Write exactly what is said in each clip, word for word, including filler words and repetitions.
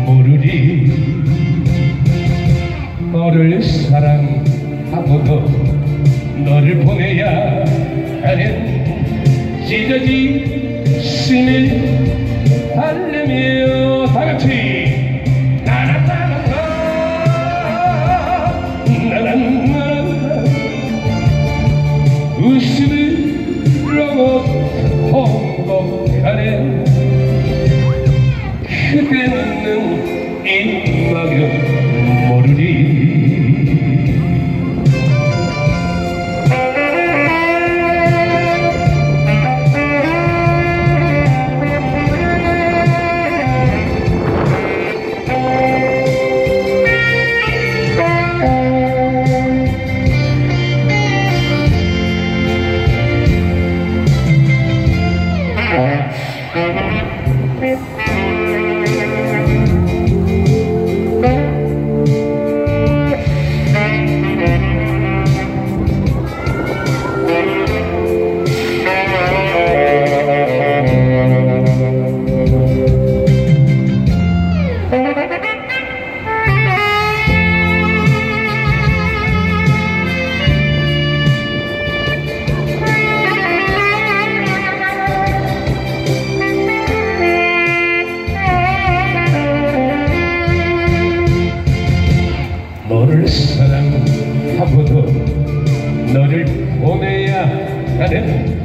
모르리. 너를 사랑하고도 너를 보내야 하는 찢어진 심을 달래며 다같이 나나나나나 나나나나 웃음을 로고 통곡하네. 그대는 입막을 모르리. 너를 사랑하고도 너를 보내야 하는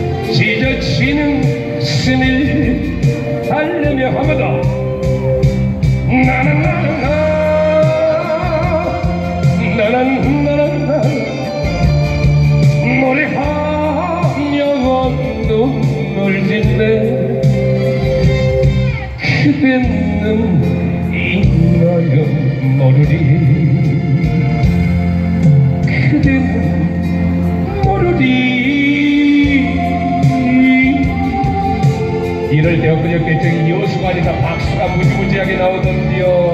찢어지는 스밀 달래며 하고도 나나나나나 나나나나나 노래하며 눈물 짓네. 그대는 인가요 모르리. 그대는 모르리. 이럴 때 엊그저께 저기 여수관에서 박수가 무지무지하게 나오던데요.